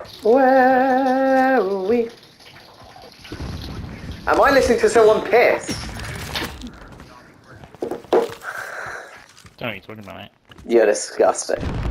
Where are we? Am I listening to someone piss? Don't know what you're talking about, mate. You're disgusting.